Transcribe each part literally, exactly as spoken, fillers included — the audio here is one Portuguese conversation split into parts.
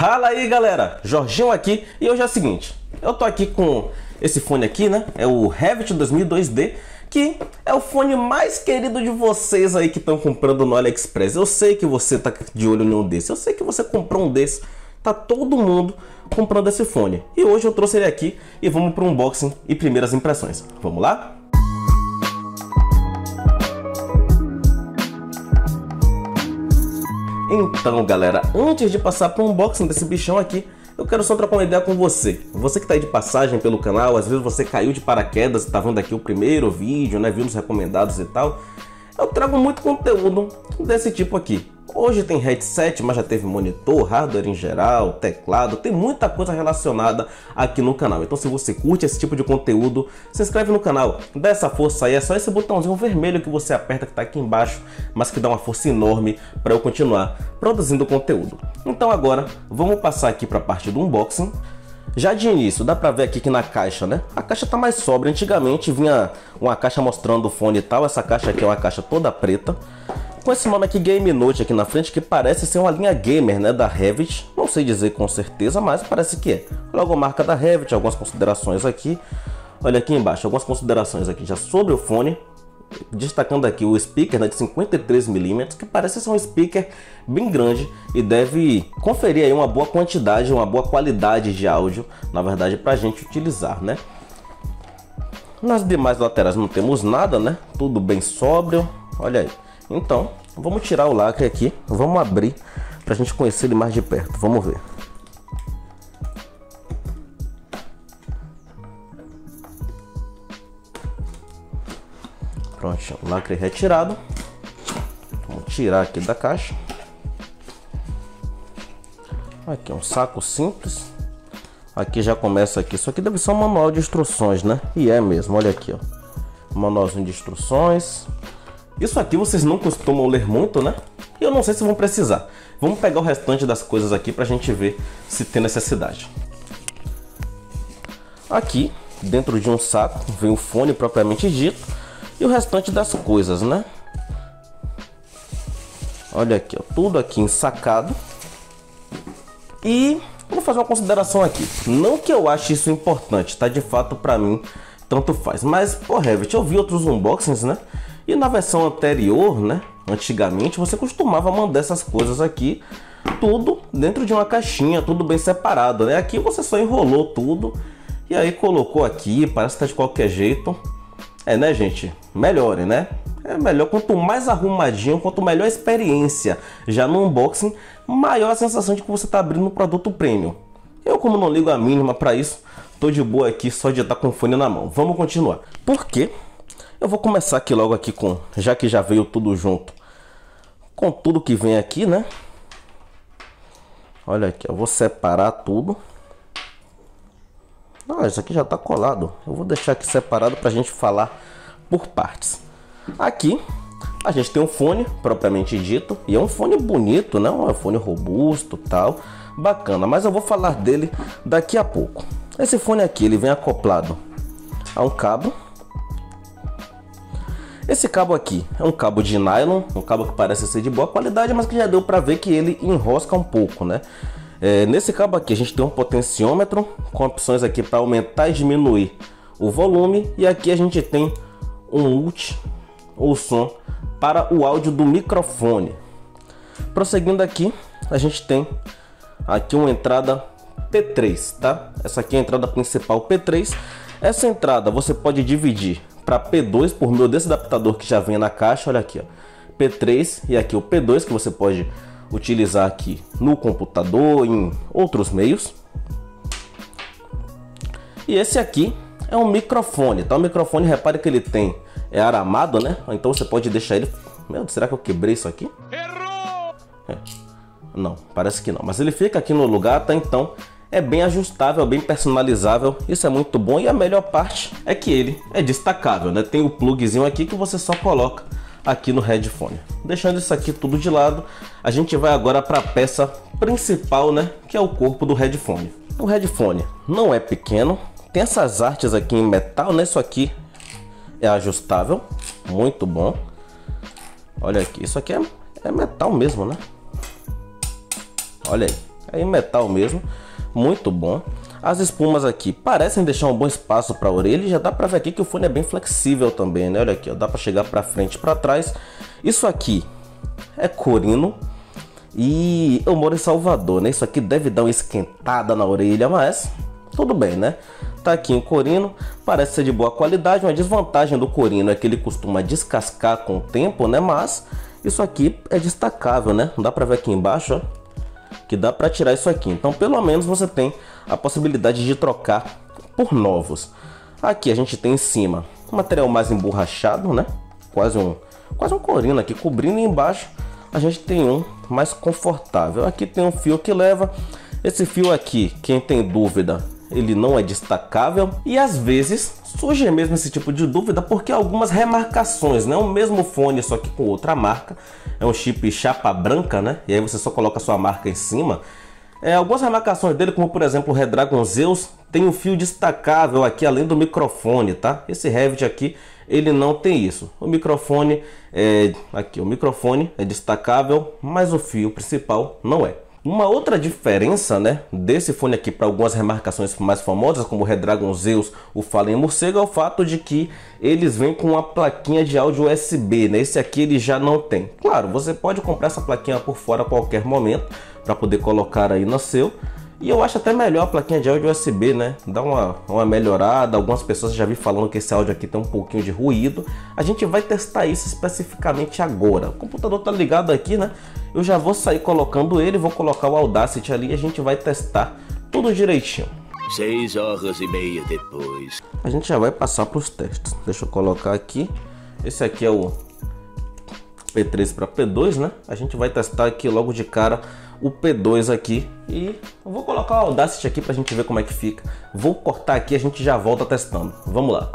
Fala aí galera, Jorginho aqui e hoje é o seguinte, eu tô aqui com esse fone aqui, né, é o Revit dois mil e dois D, que é o fone mais querido de vocês aí que estão comprando no AliExpress. Eu sei que você tá de olho em um desse, eu sei que você comprou um desse, tá todo mundo comprando esse fone. E hoje eu trouxe ele aqui e vamos para um unboxing e primeiras impressões. Vamos lá? Então galera, antes de passar para o unboxing desse bichão aqui, eu quero só trocar uma ideia com você. Você que está aí de passagem pelo canal, às vezes você caiu de paraquedas e está vendo aqui o primeiro vídeo, né, viu nos recomendados e tal. Eu trago muito conteúdo desse tipo aqui. Hoje tem headset, mas já teve monitor, hardware em geral, teclado, tem muita coisa relacionada aqui no canal. Então se você curte esse tipo de conteúdo, se inscreve no canal, dá essa força aí, é só esse botãozinho vermelho que você aperta que está aqui embaixo, mas que dá uma força enorme para eu continuar produzindo conteúdo. Então agora, vamos passar aqui para a parte do unboxing. Já de início, dá pra ver aqui que na caixa, né? A caixa tá mais sóbria. Antigamente vinha uma caixa mostrando o fone e tal. Essa caixa aqui é uma caixa toda preta, com esse nome aqui Game Note aqui na frente, que parece ser uma linha gamer, né, da Revit. Não sei dizer com certeza, mas parece que é. Logomarca da Revit, algumas considerações aqui. Olha aqui embaixo, algumas considerações aqui já sobre o fone. Destacando aqui o speaker, né, de cinquenta e três milímetros, que parece ser um speaker bem grande e deve conferir aí uma boa quantidade, uma boa qualidade de áudio, na verdade, para a gente utilizar, né? Nas demais laterais não temos nada, né? Tudo bem sóbrio, olha aí. Então, vamos tirar o lacre aqui, vamos abrir para a gente conhecer ele mais de perto, vamos ver. Pronto, o lacre retirado. Vamos tirar aqui da caixa. Aqui é um saco simples. Aqui já começa aqui. Isso aqui deve ser um manual de instruções, né? E é mesmo, olha aqui, ó. Manualzinho de instruções. Isso aqui vocês não costumam ler muito, né? E eu não sei se vão precisar. Vamos pegar o restante das coisas aqui pra gente ver se tem necessidade. Aqui, dentro de um saco, vem o fone propriamente dito. E o restante das coisas, né? Olha aqui, ó, tudo aqui ensacado. E vou fazer uma consideração aqui. Não que eu ache isso importante, tá? De fato, pra mim, tanto faz. Mas, pô, Revit, eu vi outros unboxings, né? E na versão anterior, né? Antigamente, você costumava mandar essas coisas aqui, tudo dentro de uma caixinha, tudo bem separado, né? Aqui você só enrolou tudo e aí colocou aqui, parece que tá de qualquer jeito. É, né, gente? Melhore, né? É melhor, quanto mais arrumadinho, quanto melhor a experiência já no unboxing, maior a sensação de que você está abrindo um produto premium. Eu, como não ligo a mínima para isso, tô de boa aqui só de estar com o fone na mão. Vamos continuar. Por quê? Eu vou começar aqui logo aqui com, já que já veio tudo junto, com tudo que vem aqui, né? Olha aqui, eu vou separar tudo. Ah, isso aqui já está colado. Eu vou deixar aqui separado para a gente falar por partes. Aqui a gente tem um fone propriamente dito e é um fone bonito, né? Um fone robusto, tal, bacana. Mas eu vou falar dele daqui a pouco. Esse fone aqui ele vem acoplado a um cabo. Esse cabo aqui é um cabo de nylon, um cabo que parece ser de boa qualidade, mas que já deu para ver que ele enrosca um pouco, né? É, nesse cabo aqui a gente tem um potenciômetro com opções aqui para aumentar e diminuir o volume, e aqui a gente tem um mute ou som para o áudio do microfone. Prosseguindo aqui, a gente tem aqui uma entrada P três, tá? Essa aqui é a entrada principal P três. Essa entrada você pode dividir para P dois por meio desse adaptador que já vem na caixa, olha aqui, ó, P três, e aqui o P dois que você pode utilizar aqui no computador, em outros meios. E esse aqui é um microfone, tá? O microfone, repare que ele tem é aramado, né? Então você pode deixar ele... Meu Deus, será que eu quebrei isso aqui? Errou! É. Não, parece que não. Mas ele fica aqui no lugar, tá? Então é bem ajustável, bem personalizável. Isso é muito bom. E a melhor parte é que ele é destacável, né? Tem o plugzinho aqui que você só coloca aqui no headphone. Deixando isso aqui tudo de lado, a gente vai agora para a peça principal, né, que é o corpo do headphone. O headphone não é pequeno, tem essas artes aqui em metal, né? Isso aqui é ajustável, muito bom. Olha aqui, isso aqui é, é metal mesmo, né? Olha aí, é em metal mesmo, muito bom. As espumas aqui parecem deixar um bom espaço para a orelha, e já dá para ver aqui que o fone é bem flexível também, né? Olha aqui, ó, dá para chegar para frente e para trás. Isso aqui é corino e eu moro em Salvador, né? Isso aqui deve dar uma esquentada na orelha, mas tudo bem, né? Tá aqui em corino, parece ser de boa qualidade. Uma desvantagem do corino é que ele costuma descascar com o tempo, né? Mas isso aqui é destacável, né? Dá para ver aqui embaixo, ó, que dá para tirar isso aqui. Então pelo menos você tem a possibilidade de trocar por novos. Aqui a gente tem em cima um material mais emborrachado, né? Quase um, quase um corino aqui cobrindo, e embaixo a gente tem um mais confortável. Aqui tem um fio que leva. Esse fio aqui, quem tem dúvida, ele não é destacável, e às vezes surge mesmo esse tipo de dúvida porque algumas remarcações, né? O mesmo fone, só que com outra marca, é um chip chapa branca, né? E aí você só coloca a sua marca em cima. É, algumas remarcações dele, como por exemplo o Redragon Zeus, tem um fio destacável aqui além do microfone, tá? Esse Revit aqui, ele não tem isso. O microfone é aqui, o microfone é destacável, mas o fio principal não é. Uma outra diferença, né, desse fone aqui para algumas remarcações mais famosas, como o Redragon Zeus, o Fallen Morcego, é o fato de que eles vêm com uma plaquinha de áudio U S B, né? Esse aqui ele já não tem. Claro, você pode comprar essa plaquinha por fora a qualquer momento para poder colocar aí no seu. E eu acho até melhor a plaquinha de áudio U S B, né? Dá uma, uma melhorada. Algumas pessoas já vi falando que esse áudio aqui tem um pouquinho de ruído. A gente vai testar isso especificamente agora. O computador tá ligado aqui, né? Eu já vou sair colocando ele, vou colocar o Audacity ali e a gente vai testar tudo direitinho. Seis horas e meia depois. A gente já vai passar para os testes. Deixa eu colocar aqui. Esse aqui é o P três para P dois, né? A gente vai testar aqui logo de cara o P dois aqui. E eu vou colocar o Audacity aqui pra gente ver como é que fica. Vou cortar aqui e a gente já volta testando. Vamos lá.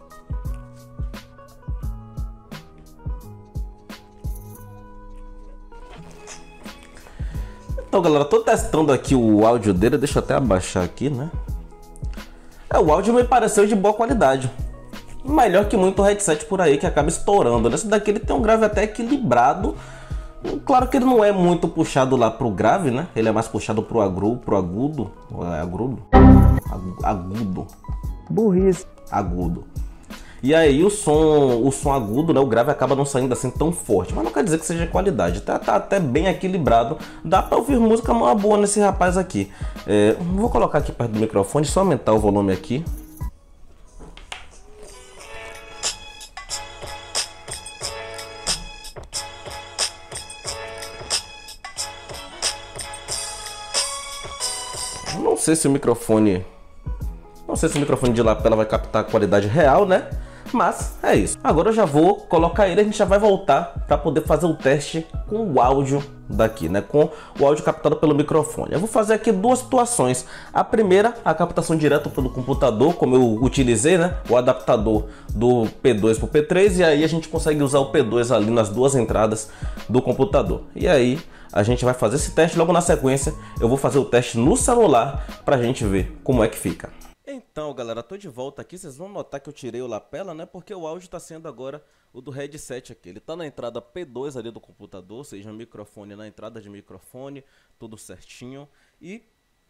Então galera, tô testando aqui o áudio dele. Deixa eu até abaixar aqui, né? É, o áudio me pareceu de boa qualidade. Melhor que muito headset por aí que acaba estourando. Nesse daqui ele tem um grave até equilibrado. Claro que ele não é muito puxado lá pro grave, né? Ele é mais puxado pro agru, pro agudo. É agudo? Agudo. Burrice. Agudo. E aí o som, o som agudo, né? O grave acaba não saindo assim tão forte. Mas não quer dizer que seja qualidade. Tá, tá até bem equilibrado. Dá pra ouvir música uma boa nesse rapaz aqui. É, vou colocar aqui perto do microfone, só aumentar o volume aqui. Não sei se o microfone... Não sei se o microfone de lapela vai captar a qualidade real, né? Mas é isso. Agora eu já vou colocar ele, a gente já vai voltar para poder fazer o teste com o áudio daqui, né? Com o áudio captado pelo microfone. Eu vou fazer aqui duas situações. A primeira, a captação direto pelo computador, como eu utilizei, né? O adaptador do P dois para o P três, e aí a gente consegue usar o P dois ali nas duas entradas do computador. E aí a gente vai fazer esse teste. Logo na sequência eu vou fazer o teste no celular para a gente ver como é que fica. Então galera, tô de volta aqui. Vocês vão notar que eu tirei o lapela, né? Porque o áudio tá sendo agora o do headset aqui. Ele tá na entrada P dois ali do computador, ou seja, microfone na entrada de microfone, tudo certinho. E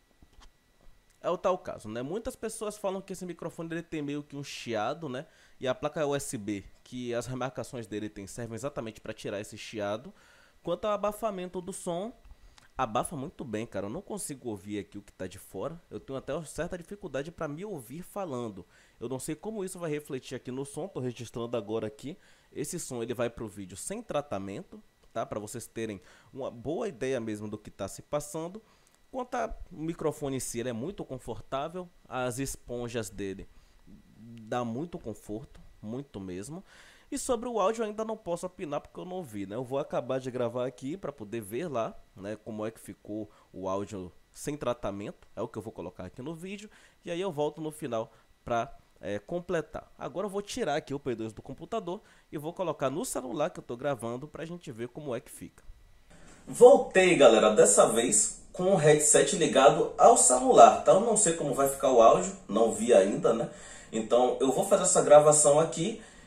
é o tal caso, né? Muitas pessoas falam que esse microfone ele tem meio que um chiado, né? E a placa U S B, que as remarcações dele tem, servem exatamente para tirar esse chiado. Quanto ao abafamento do som, abafa muito bem, cara. Eu não consigo ouvir aqui o que tá de fora. Eu tenho até uma certa dificuldade para me ouvir falando. Eu não sei como isso vai refletir aqui no som. Tô registrando agora aqui. Esse som ele vai pro vídeo sem tratamento, tá? Para vocês terem uma boa ideia mesmo do que tá se passando. Quanto ao microfone em si, ele é muito confortável. As esponjas dele dá muito conforto, muito mesmo. E sobre o áudio eu ainda não posso opinar porque eu não vi, né? Eu vou acabar de gravar aqui para poder ver lá, né, como é que ficou o áudio sem tratamento. É o que eu vou colocar aqui no vídeo. E aí eu volto no final para é, completar. Agora eu vou tirar aqui o P dois do computador e vou colocar no celular que eu tô gravando para a gente ver como é que fica. Voltei, galera, dessa vez com o headset ligado ao celular, tá? Eu não sei como vai ficar o áudio, não vi ainda, né? Então eu vou fazer essa gravação aqui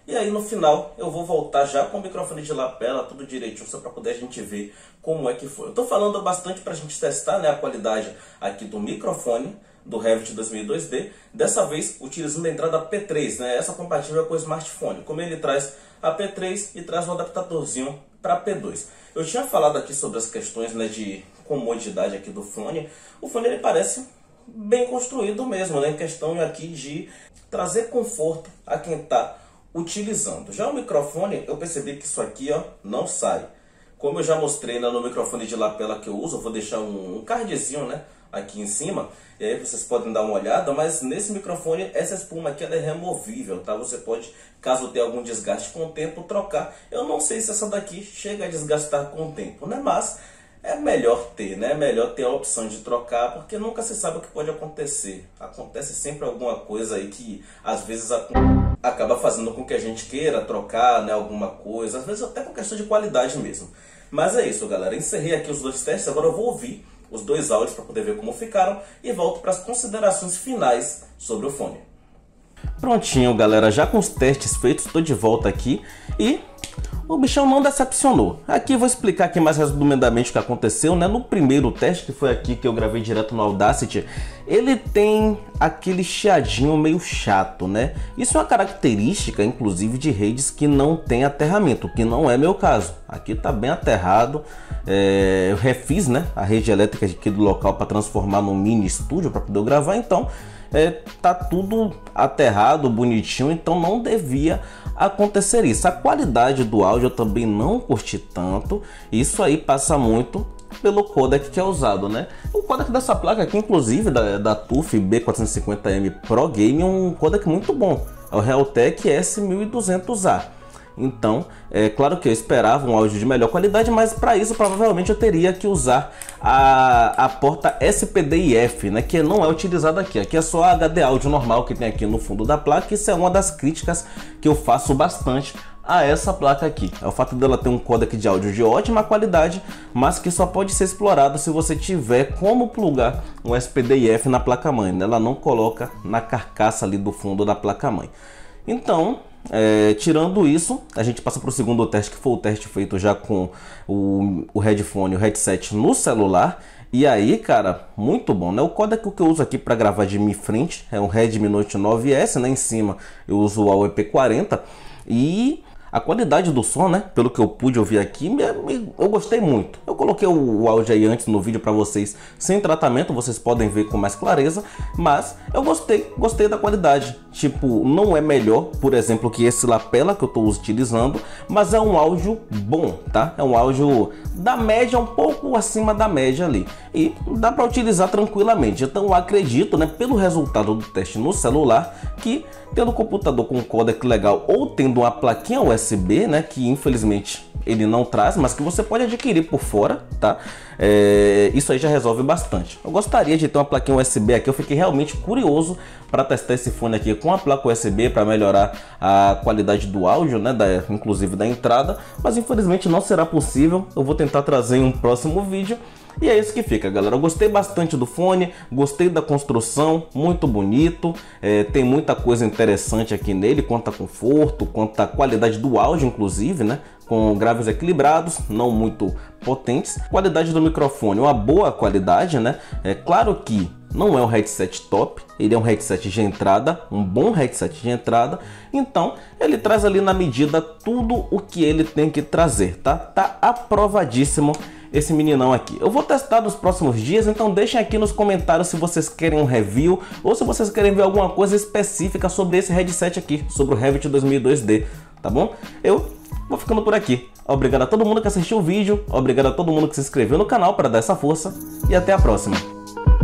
E aí no final eu vou voltar já com o microfone de lapela, tudo direitinho, só para poder a gente ver como é que foi. Eu tô falando bastante para a gente testar, né, a qualidade aqui do microfone do Revit dois mil e dois D, dessa vez utilizando a entrada P três, né, essa compatível com o smartphone, como ele traz a P três e traz um adaptadorzinho para P dois. Eu tinha falado aqui sobre as questões, né, de comodidade aqui do fone. O fone ele parece bem construído mesmo, né, em questão aqui de trazer conforto a quem está utilizando. Já o microfone, eu percebi que isso aqui, ó, não sai. Como eu já mostrei, né, no microfone de lapela que eu uso, eu vou deixar um, um cardzinho, né, aqui em cima, e aí vocês podem dar uma olhada, mas nesse microfone essa espuma aqui ela é removível, tá? Você pode, caso tenha algum desgaste com o tempo, trocar. Eu não sei se essa daqui chega a desgastar com o tempo, né? Mas é melhor ter, né? É melhor ter a opção de trocar, porque nunca se sabe o que pode acontecer. Acontece sempre alguma coisa aí que às vezes acaba fazendo com que a gente queira trocar, né, alguma coisa, às vezes até com questão de qualidade mesmo. Mas é isso, galera. Encerrei aqui os dois testes, agora eu vou ouvir os dois áudios para poder ver como ficaram e volto para as considerações finais sobre o fone. Prontinho, galera, já com os testes feitos, estou de volta aqui e o bichão não decepcionou. Aqui eu vou explicar aqui mais resumidamente o que aconteceu, né? No primeiro teste, que foi aqui que eu gravei direto no Audacity, ele tem aquele chiadinho meio chato, né? Isso é uma característica, inclusive, de redes que não tem aterramento, que não é meu caso. Aqui tá bem aterrado. É, eu refiz, né, a rede elétrica aqui do local para transformar num mini estúdio para poder gravar, então é, tá tudo aterrado, bonitinho, então não devia acontecer isso. A qualidade do áudio eu também não curti tanto. Isso aí passa muito pelo codec que é usado, né? O codec dessa placa aqui, inclusive da, da T U F B quatrocentos e cinquenta M Pro Game, é um codec muito bom. É o Realtek S mil e duzentos A. Então, é claro que eu esperava um áudio de melhor qualidade, mas para isso provavelmente eu teria que usar a, a porta S P D I F, né, que não é utilizada aqui. Aqui é só a H D áudio normal que tem aqui no fundo da placa. Isso é uma das críticas que eu faço bastante a essa placa aqui. É o fato dela ter um codec de áudio de ótima qualidade, mas que só pode ser explorado se você tiver como plugar um S P D I F na placa-mãe, né? Ela não coloca na carcaça ali do fundo da placa-mãe. Então, É, tirando isso, a gente passa para o segundo teste, que foi o teste feito já com o, o headphone, o headset no celular. E aí, cara, muito bom, né? O códec que eu uso aqui para gravar de minha frente é um Redmi Note nove S, né? Em cima eu uso o A U E P quarenta e a qualidade do som, né, pelo que eu pude ouvir aqui, me, me, eu gostei muito. Eu coloquei o, o áudio aí antes no vídeo para vocês sem tratamento, vocês podem ver com mais clareza, mas eu gostei, gostei da qualidade. Tipo, não é melhor, por exemplo, que esse lapela que eu estou utilizando, mas é um áudio bom, tá? É um áudio da média, um pouco acima da média ali. E dá para utilizar tranquilamente. Então eu acredito, né, pelo resultado do teste no celular, que tendo um computador com um codec legal ou tendo uma plaquinha U S B, né, que infelizmente ele não traz, mas que você pode adquirir por fora, tá? É, isso aí já resolve bastante. Eu gostaria de ter uma plaquinha U S B aqui, eu fiquei realmente curioso para testar esse fone aqui com a placa U S B para melhorar a qualidade do áudio, né, da, inclusive da entrada, mas infelizmente não será possível. Eu vou tentar trazer em um próximo vídeo. E é isso que fica, galera. Eu gostei bastante do fone, gostei da construção, muito bonito, é, tem muita coisa interessante aqui nele, quanto a conforto, quanto a qualidade do áudio, inclusive, né? Com graves equilibrados, não muito potentes. Qualidade do microfone, uma boa qualidade, né? É claro que não é um headset top, ele é um headset de entrada, um bom headset de entrada, então ele traz ali na medida tudo o que ele tem que trazer, tá? Tá aprovadíssimo esse meninão aqui. Eu vou testar nos próximos dias, então deixem aqui nos comentários se vocês querem um review ou se vocês querem ver alguma coisa específica sobre esse headset aqui, sobre o Revit dois mil e dois D, tá bom? Eu vou ficando por aqui. Obrigado a todo mundo que assistiu o vídeo, obrigado a todo mundo que se inscreveu no canal para dar essa força e até a próxima.